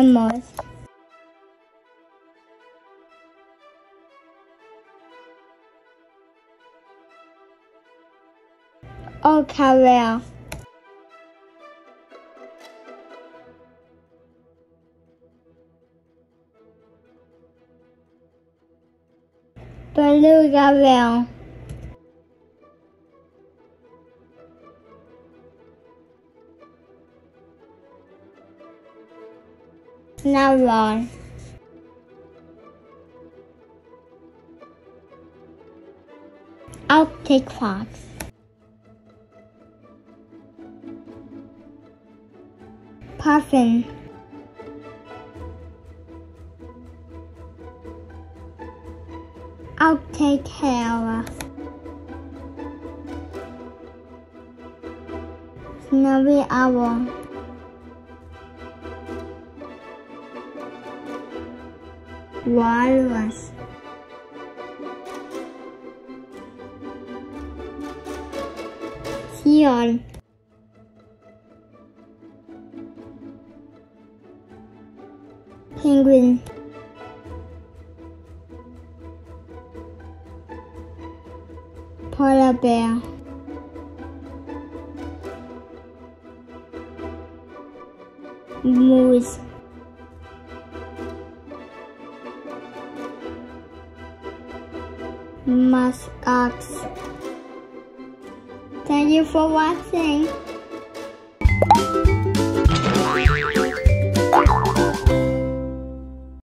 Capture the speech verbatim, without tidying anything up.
Lemurs. Orca whale. Beluga whale. Narwhal. Arctic fox. Puffin. Arctic hare. Snowy owl. Walrus. Seal. Penguin. Polar bear. Moose. Musk ox. Thank you for watching.